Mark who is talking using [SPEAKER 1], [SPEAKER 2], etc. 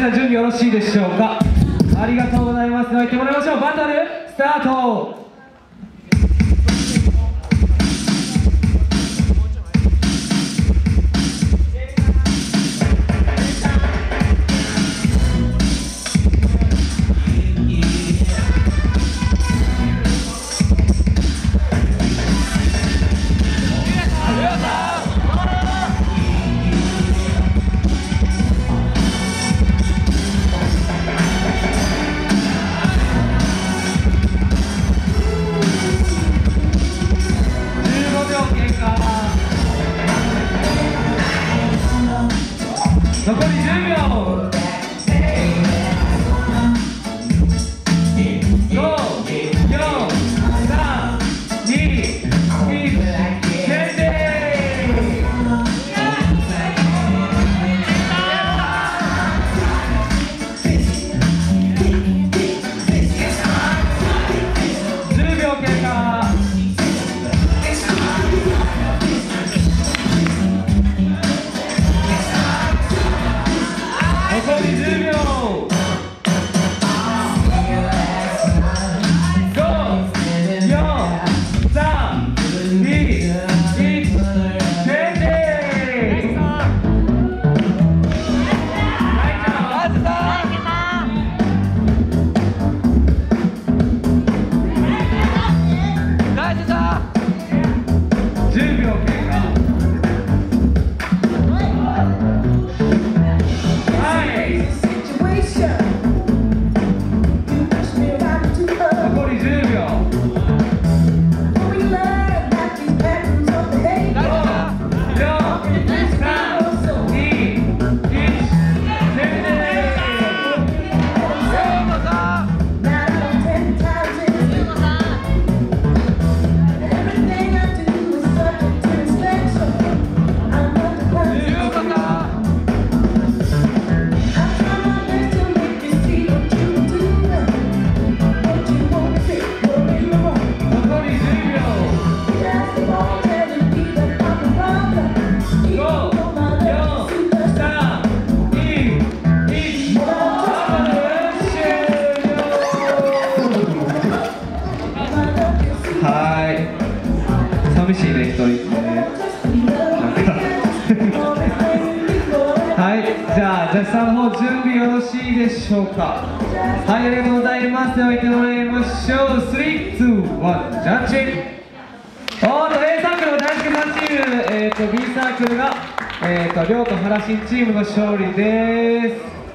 [SPEAKER 1] さん準備よろしいでしょうか。ありがとうございます。では行ってもらいましょう。バトルスタート。残り10秒。5、4、3、2、1、決定。10秒経過。残り10秒。5、4、3、2、1、決定。10秒経過。寂しいね、一人ね。はい、じゃあジャッジさんの方準備よろしいでしょうか。はい、ありがとうございます。では行ってもらいましょう。3、2、1、ジャッジ。A サークルの大輔さんチーム、B サークルが亮と原新チームの勝利です。